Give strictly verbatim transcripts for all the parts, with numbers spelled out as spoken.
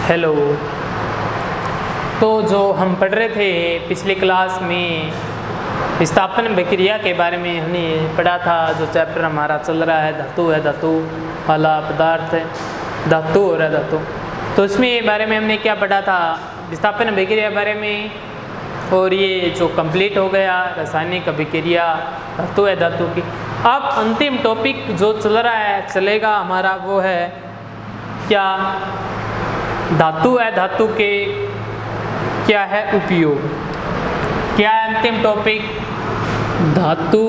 Hello. तो जो हम पढ़ रहे थे पिछली क्लास में विस्थापन प्रक्रिया के बारे में हमने पढ़ा था। जो चैप्टर हमारा चल रहा है धातु है धातु वाला पदार्थ है धातु और धातु, तो इसमें बारे में हमने क्या पढ़ा था, विस्थापन प्रक्रिया के बारे में। और ये जो कंप्लीट हो गया रासायनिक अभिक्रिया धातु है धातु की। अब अंतिम टॉपिक जो चल रहा है चलेगा हमारा वो है क्या, धातु है धातु के क्या है उपयोग। क्या है अंतिम टॉपिक, धातु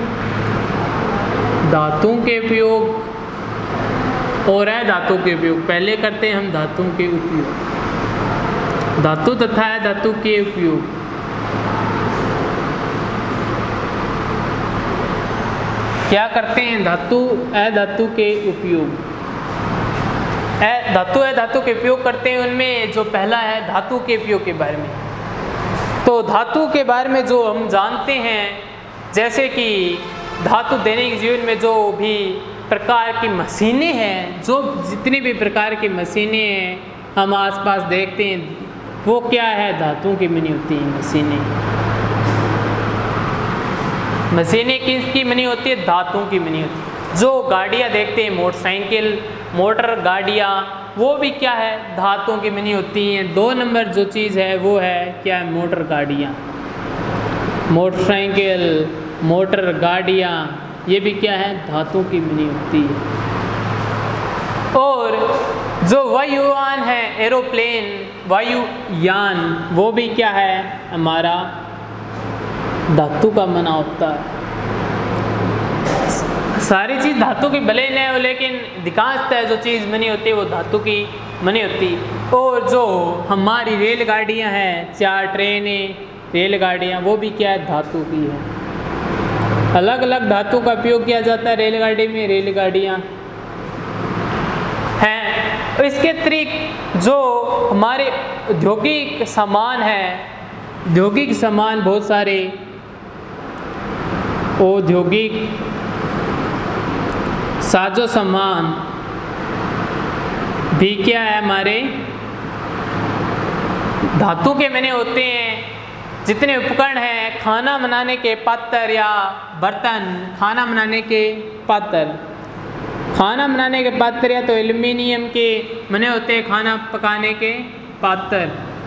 धातु के उपयोग और है धातु के उपयोग। पहले करते हैं हम धातु के उपयोग, धातु तथा है धातु के उपयोग। क्या करते हैं धातु अधातु के उपयोग। ए धातु है धातु के उपयोग करते हैं, उनमें जो पहला है धातु के उपयोग के बारे में। तो धातु के बारे में जो हम जानते हैं, जैसे कि धातु दैनिक जीवन में जो भी प्रकार की मशीनें हैं, जो जितनी भी प्रकार की मशीनें हैं हम आसपास देखते हैं, वो क्या है धातु की बनी होती है मशीनें। मशीनें किसकी बनी होती है, धातु की बनी होती है। जो गाड़ियाँ देखते हैं मोटरसाइकिल मोटर गाड़ियाँ, वो भी क्या है धातु की बनी होती हैं। दो नंबर जो चीज़ है वो है क्या है मोटर गाड़ियाँ, मोटरसाइकिल मोटर गाड़ियाँ, ये भी क्या है धातु की बनी होती है। और जो वायुयान है एरोप्लेन वायुयान, वो भी क्या है हमारा धातु का बना होता है। सारी चीज़ धातु की भले नहीं हो, लेकिन अधिकांशतः जो चीज़ बनी होती है वो धातु की बनी होती है। और जो हमारी रेलगाड़ियाँ हैं, चार ट्रेनें रेलगाड़ियाँ, वो भी क्या है धातु की है। अलग अलग धातु का उपयोग किया जाता है रेलगाड़ी में, रेलगाड़ियाँ हैं। इसके अतिरिक्त जो हमारे औद्योगिक सामान है, औद्योगिक सामान बहुत सारे औद्योगिक साजो सामान भी क्या है हमारे धातु के बने होते हैं। जितने उपकरण हैं, खाना बनाने के पात्र या बर्तन, खाना बनाने के पात्र खाना बनाने के पात्र या तो एल्युमिनियम के बने होते हैं, खाना पकाने के पात्र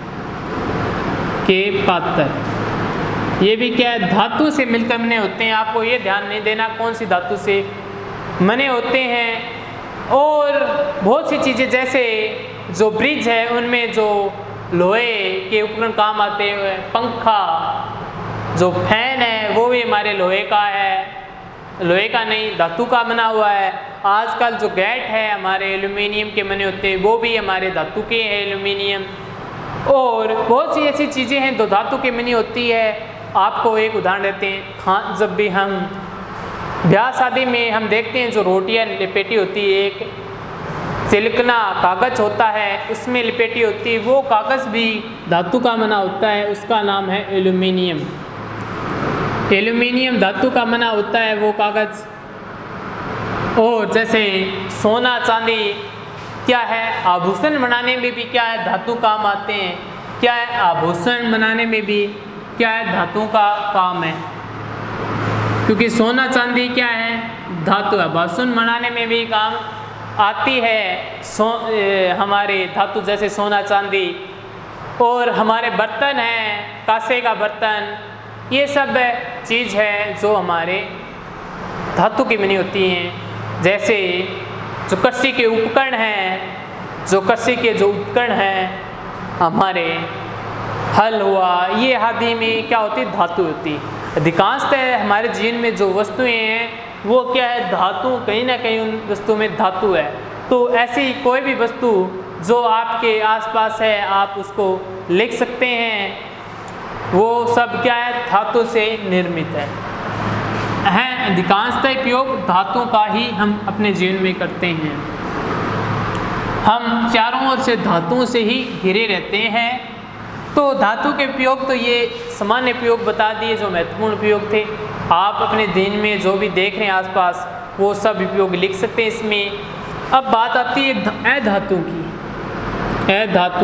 के पात्र, ये भी क्या है धातु से मिलकर बने होते हैं। आपको ये ध्यान नहीं देना कौन सी धातु से बने होते हैं। और बहुत सी चीज़ें जैसे जो ब्रिज है उनमें जो लोहे के उपकरण काम आते हैं, पंखा जो फैन है वो भी हमारे लोहे का है, लोहे का नहीं धातु का बना हुआ है। आजकल जो गेट है हमारे एल्युमिनियम के बने होते हैं, वो भी हमारे धातु के हैं एल्युमिनियम। और बहुत सी ऐसी चीज़ें हैं जो धातु की बनी होती है। आपको एक उदाहरण देते हैं, हाँ जब भी हम ब्याह शादी में हम देखते हैं जो रोटियां लिपेटी होती है, एक सिलिकना कागज़ होता है उसमें लिपेटी होती है, वो कागज़ भी धातु का बना होता है, उसका नाम है एल्युमिनियम। एल्युमिनियम धातु का बना होता है वो कागज़। और जैसे सोना चांदी क्या है, आभूषण बनाने में भी क्या है धातु काम आते हैं। क्या है आभूषण बनाने में भी क्या है धातु का काम है, क्योंकि सोना चांदी क्या है धातु है। आभूषण बनाने में भी काम आती है सो ए, हमारे धातु जैसे सोना चांदी। और हमारे बर्तन हैं, कांसे का बर्तन, ये सब चीज़ है जो हमारे धातु की बनी होती हैं। जैसे जो कृषि के उपकरण हैं, जो कृषि के जो उपकरण हैं हमारे हल हुआ, ये आदि में क्या होती है धातु होती है। अधिकांशतः हमारे जीवन में जो वस्तुएं हैं वो क्या है धातु, कहीं ना कहीं उन वस्तु में धातु है। तो ऐसी कोई भी वस्तु जो आपके आसपास है आप उसको लिख सकते हैं, वो सब क्या है धातु से निर्मित है हैं। अधिकांशतः उपयोग धातु का ही हम अपने जीवन में करते हैं। हम चारों ओर से धातुओं से ही घिरे रहते हैं। तो धातु के उपयोग तो ये सामान्य उपयोग बता दिए जो महत्वपूर्ण उपयोग थे। आप अपने दिन में जो भी देख रहे हैं आसपास वो सब उपयोग लिख सकते हैं इसमें। अब बात आती है अधातु की। ए धातु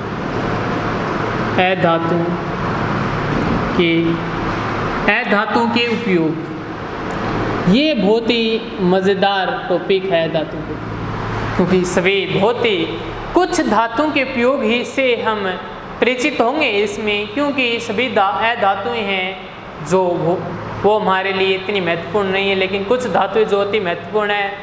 ए धातु के ए धातु के उपयोग, ये बहुत ही मज़ेदार टॉपिक है धातु के, क्योंकि सभी बहुत ही कुछ धातुओं के उपयोग ही से हम परिचित होंगे इसमें, क्योंकि सभी धा ए धातुएँ हैं जो वो, वो हमारे लिए इतनी महत्वपूर्ण नहीं है, लेकिन कुछ धातुएं जो अति महत्वपूर्ण है।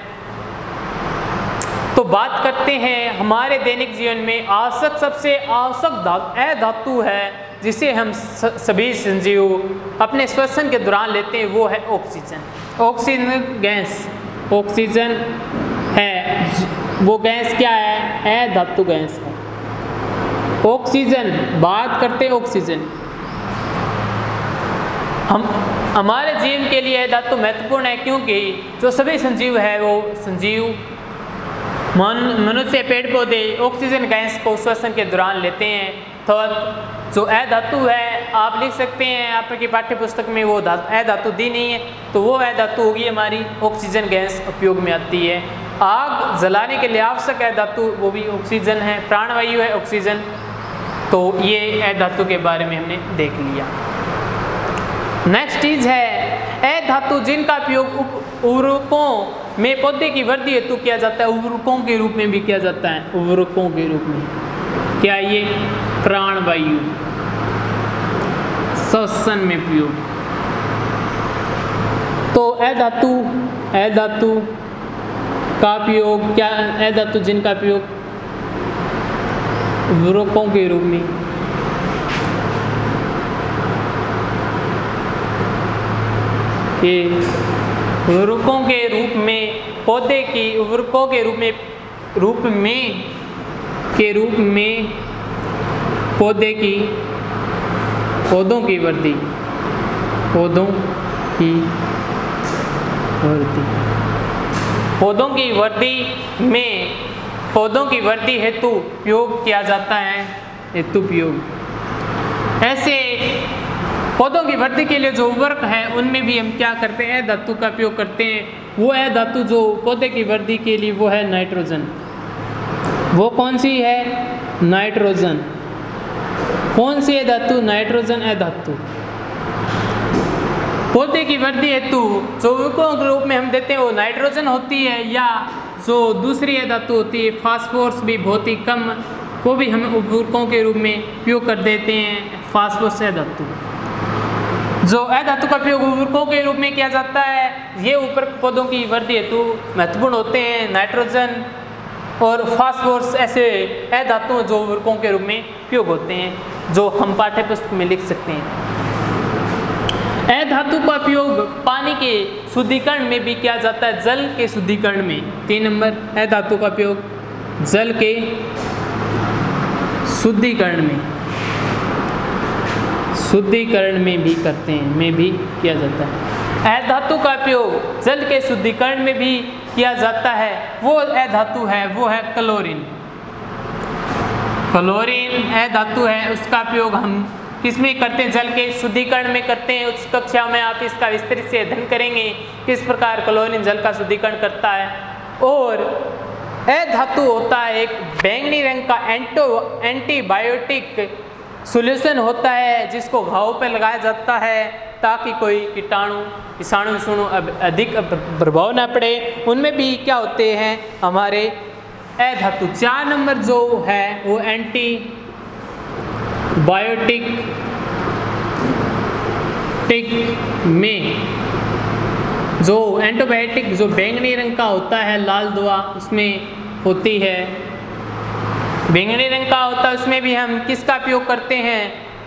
तो बात करते हैं हमारे दैनिक जीवन में आवश्यक सबसे आवश्यक धातु ए धातु है जिसे हम सभी सजीव अपने श्वसन के दौरान लेते हैं, वो है ऑक्सीजन। ऑक्सीजन गैस, ऑक्सीजन है वो गैस क्या है? ए धातु गैस है। ऑक्सीजन, बात करते हैं ऑक्सीजन, हम हमारे जीवन के लिए धातु महत्वपूर्ण है, क्योंकि जो सभी संजीव है वो संजीव मन मनुष्य पेड़ पौधे ऑक्सीजन गैस को श्वसन के दौरान लेते हैं। तो जो ए धातु है आप लिख सकते हैं, आपकी पाठ्य पुस्तक में वो धातु ए धातु दी नहीं है, तो वो ए धातु होगी हमारी ऑक्सीजन गैस उपयोग में आती है। आग जलाने के लिए आवश्यक है धातु, वो भी ऑक्सीजन है, प्राणवायु है ऑक्सीजन। तो ये ए धातु के बारे में हमने देख लिया। नेक्स्ट चीज है ए धातु जिनका उपयोग उर्वरकों में पौधे की वृद्धि हेतु किया जाता है, उर्वरकों के रूप में भी किया जाता है। उर्वरकों के रूप में क्या ये? प्राणवायु, श्वसन में प्रयोग। तो ए धातु ए धातु का उपयोग क्या? ए धातु जिनका उपयोग उर्वरकों के रूप में के उर्वरकों के रूप में पौधे की उर्वरकों के रूप में रूप में के रूप में पौधे की पौधों की वृद्धि पौधों की वृद्धि पौधों की वृद्धि में पौधों की वृद्धि हेतु उपयोग किया जाता है। हेतु उपयोग ऐसे पौधों की वृद्धि के लिए जो उर्वरक है उनमें भी हम क्या करते हैं? ए धातु का उपयोग करते हैं। वो ए धातु जो पौधे की वृद्धि के लिए वो है नाइट्रोजन। वो कौन सी है? नाइट्रोजन। कौन सी है धातु? नाइट्रोजन ए धातु। पौधे की वृद्धि हेतु जो उर्वरकों के रूप में हम देते हैं वो नाइट्रोजन होती है, या जो दूसरी ए धातु होती है फास्फोरस भी बहुत ही कम, को भी हम उर्वरकों के रूप में उपयोग कर देते हैं। फास्फोरस ए धातु जो ए धातु का उपयोग उर्वरकों के रूप में किया जाता है, ये उर्वरक पौधों की वृद्धि हेतु महत्वपूर्ण होते हैं। नाइट्रोजन और फास्फोरस ऐसे ए धातु जो उर्वरकों के रूप में उपयोग होते हैं, जो हम पाठ्य पुस्तक में लिख सकते हैं। ए धातु का उपयोग पानी के शुद्धिकरण में भी किया जाता है, जल के शुद्धिकरण में। तीन नंबर, ए धातु का उपयोग जल के शुद्धिकरण में शुद्धिकरण में भी करते हैं में भी किया जाता है। ए धातु का उपयोग जल के शुद्धिकरण में भी किया जाता है। वो ए धातु है वो है क्लोरीन। क्लोरीन ए धातु है, उसका उपयोग हम किसमें करते हैं? जल के शुद्धिकरण में करते हैं। उस कक्षा में आप इसका विस्तृत से अध्ययन करेंगे किस प्रकार क्लोरीन जल का शुद्धिकरण करता है। और ए धातु होता है एक बैंगनी रंग का एंटो एंटीबायोटिक सॉल्यूशन होता है, जिसको घाव पे लगाया जाता है ताकि कोई कीटाणु विषाणु विषाणु अधिक प्रभाव ना पड़े। उनमें भी क्या होते हैं हमारे ए धातु। चार नंबर जो है वो एंटी बायोटिक टिक में जो एंटीबायोटिक जो बैंगनी रंग का होता है, लाल दवा उसमें होती है, बैंगनी रंग का होता है, उसमें भी हम किसका उपयोग करते हैं?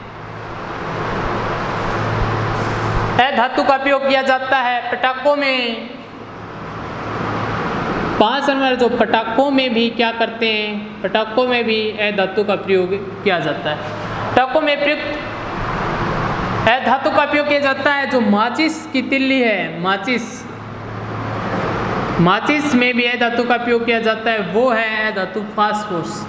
ए धातु का उपयोग किया जाता है पटाखों में। पांच नंबर जो पटाखों में भी क्या करते हैं? पटाखों में भी ए धातु का प्रयोग किया जाता है। पटाखों में प्रयुक्त ए धातु का उपयोग किया जाता है। जो माचिस की तिल्ली है, माचिस माचिस में भी ए धातु का उपयोग किया जाता है, वो है ए धातु फास्फोरस।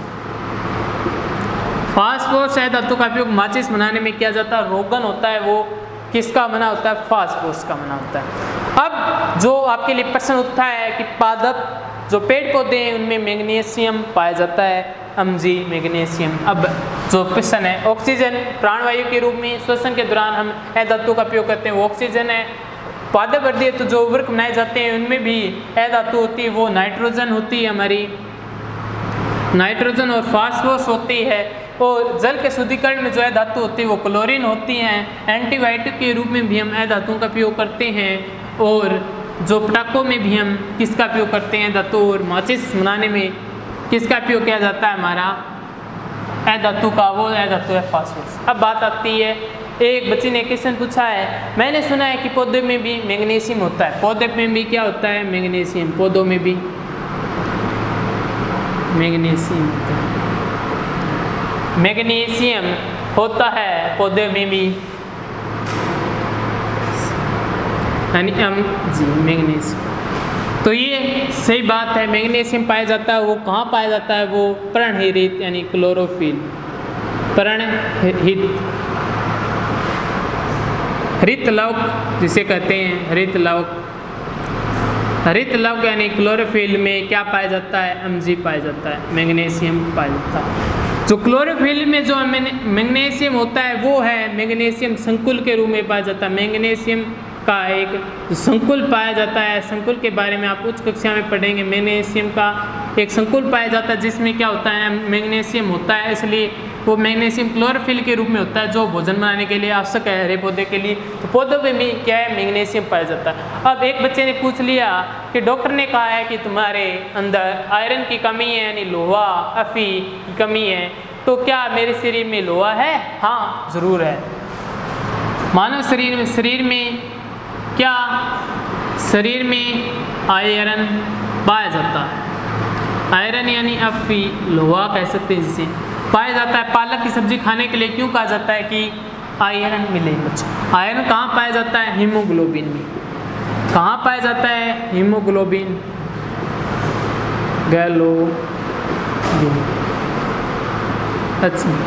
फास्फोरस ए धातु का उपयोग माचिस बनाने में किया जाता है। रोगन होता है वो किसका बना होता है? फास्फोरस का बना होता है। अब जो आपके लिए प्रश्न उठता है कि पादप जो पेड़ पौधे हैं उनमें मैग्नीशियम पाया जाता है, एमजी मैग्नीशियम। अब जो क्वेश्चन है, ऑक्सीजन प्राणवायु के रूप में श्वसन के दौरान हम अ धातु का उपयोग करते हैं, वो ऑक्सीजन है। पादवर्धीय तो जो उर्वरक बनाए जाते हैं उनमें भी अ धातु होती है, वो नाइट्रोजन होती है, हमारी नाइट्रोजन और फास्फोरस होती है। और जल के शुद्धिकरण में जो अ धातु होती है वो क्लोरीन होती हैं। एंटीबायोटिक के रूप में भी हम अ धातुओं का उपयोग करते हैं, और जो पटाखों में भी हम किसका उपयोग करते हैं धातु, और माचिस बनाने में किसका उपयोग किया जाता है हमारा अ धातु का, वो अ धातु है फास्फोरस। अब बात आती है, एक बच्चे ने क्वेश्चन पूछा है, मैंने सुना है कि पौधे में भी मैग्नीशियम होता है, पौधे में भी क्या होता है मैग्नीशियम, पौधों में भी मैग्नीशियम होता है, मैग्नीशियम होता है पौधे में भी, यानी एम जी मैग्नीशियम। तो ये सही बात है, मैग्नीशियम पाया जाता है, वो कहाँ पाया जाता है, वो पर्णहरित यानी क्लोरोफिल, पर्णहित हरित लवक जिसे कहते हैं, हरित लवक, हरित लवक यानी क्लोरोफिल में क्या पाया जाता है, एमजी पाया जाता है, मैग्नीशियम पाया जाता है। जो क्लोरोफिल में जो मैग्नीशियम होता है वो है मैग्नीशियम संकुल के रूप में पाया जाता है, मैग्नीशियम का एक संकुल पाया जाता है। संकुल के बारे में आप उच्च कक्षा में पढ़ेंगे। मैग्नीशियम का एक संकुल पाया जाता है जिसमें क्या होता है, मैग्नीशियम होता है, इसलिए वो मैग्नीशियम क्लोरोफिल के रूप में होता है जो भोजन बनाने के लिए आवश्यक है हरे पौधे के लिए। तो पौधों में भी क्या है, मैग्नीशियम पाया जाता है। अब एक बच्चे ने पूछ लिया कि डॉक्टर ने कहा है कि तुम्हारे अंदर आयरन की कमी है, यानी लोहा अफी की कमी है, तो क्या मेरे शरीर में लोहा है? हाँ ज़रूर है। मानव शरीर में शरीर में क्या शरीर में आयरन पाया जाता है, आयरन यानी अफी लोहा कह सकते हैं जिसे, पाया जाता है। पालक की सब्जी खाने के लिए क्यों कहा जाता है कि आयरन मिले बच्चों? आयरन कहाँ पाया जाता है, हीमोग्लोबिन में। कहाँ पाया जाता है, हीमोग्लोबिन, गैलोबिन। अच्छा,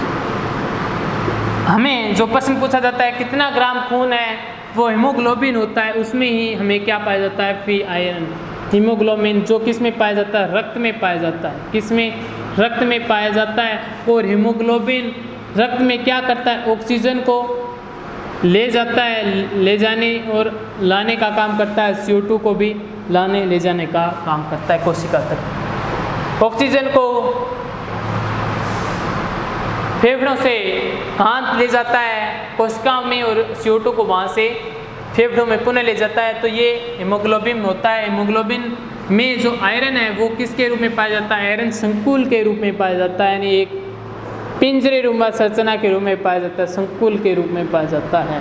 हमें जो प्रश्न पूछा जाता है कितना ग्राम खून है, वो हीमोग्लोबिन होता है, उसमें ही हमें क्या पाया जाता है, फ्री आयरन। हीमोग्लोबिन जो किस में पाया जाता है, रक्त में पाया जाता है, किस में, रक्त में पाया जाता है। और हीमोग्लोबिन रक्त में क्या करता है, ऑक्सीजन को ले जाता है, ले जाने और लाने का काम करता है, सी ओ टू को भी लाने ले जाने का काम करता है कोशिका तक। ऑक्सीजन को फेफड़ों से कहाँ ले जाता है, कोशिकाओं में, और सी ओ टू को वहाँ से फेफड़ों में पुनः ले जाता है। तो ये हीमोग्लोबिन होता है। हीमोग्लोबिन में जो आयरन है वो किसके रूप में पाया जाता है, आयरन संकुल के रूप में पाया जाता है, यानी एक पिंजरे रूपा संरचना के रूप में पाया जाता है, संकुल के रूप में पाया जाता है।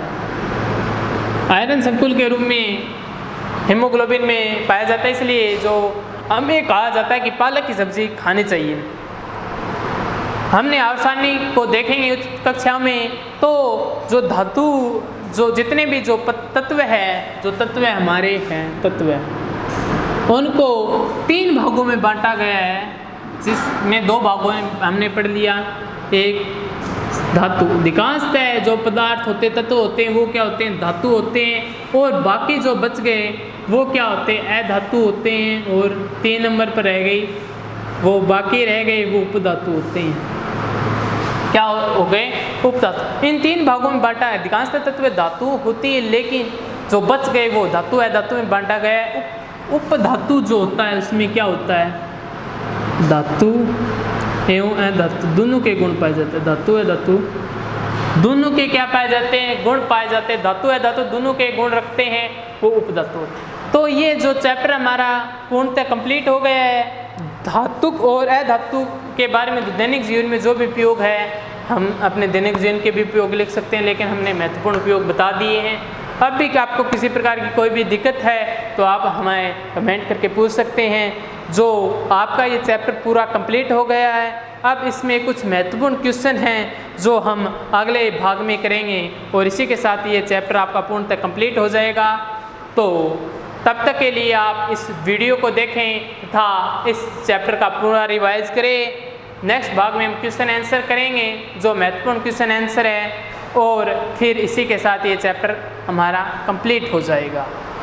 आयरन संकुल के रूप में हीमोग्लोबिन में पाया जाता है, इसलिए जो हमें कहा जाता है कि पालक की सब्जी खानी चाहिए। हमने आसानी को देखेंगे उच्च कक्षा में, तो जो धातु जो जितने भी जो तत्व है, जो तत्व हमारे हैं तत्व, उनको तीन भागों में बांटा गया है, जिसमें दो भागों में हमने पढ़ लिया। एक धातु, अधिकांशतः जो पदार्थ होते तत्व होते हैं वो क्या होते हैं, धातु होते हैं, और बाकी जो बच गए वो क्या होते हैं, अधातु होते हैं। और तीन नंबर पर रह गई, वो बाकी रह गए वो उपधातु होते हैं। क्या हो गए, उपधातु। इन तीन भागों में बांटा है। अधिकांश तत्व धातु होती है, लेकिन जो बच गए वो धातु है, धातु में बांटा गया है। उपधातु जो होता है उसमें क्या होता है, धातु एवं अधातु दोनों के गुण पाए जाते हैं। धातु है धातु दोनों के क्या पाए जाते हैं, गुण पाए जाते हैं। धातु है धातु दोनों के गुण रखते हैं, वो उपधातु। तो ये जो चैप्टर हमारा पूर्णतः कंप्लीट हो गया है। धातु और अधातु के बारे में दैनिक जीवन में जो भी उपयोग है, हम अपने दैनिक जीवन के भी उपयोग लिख सकते हैं, लेकिन हमने महत्वपूर्ण उपयोग बता दिए हैं। अब भी कि आपको किसी प्रकार की कोई भी दिक्कत है तो आप हमें कमेंट करके पूछ सकते हैं। जो आपका ये चैप्टर पूरा कंप्लीट हो गया है। अब इसमें कुछ महत्वपूर्ण क्वेश्चन हैं जो हम अगले भाग में करेंगे, और इसी के साथ ये चैप्टर आपका पूर्णतः कंप्लीट हो जाएगा। तो तब तक के लिए आप इस वीडियो को देखें तथा इस चैप्टर का पूरा रिवाइज करें। नेक्स्ट भाग में हम क्वेश्चन आंसर करेंगे, जो महत्वपूर्ण क्वेश्चन आंसर है, और फिर इसी के साथ ये चैप्टर हमारा कंप्लीट हो जाएगा।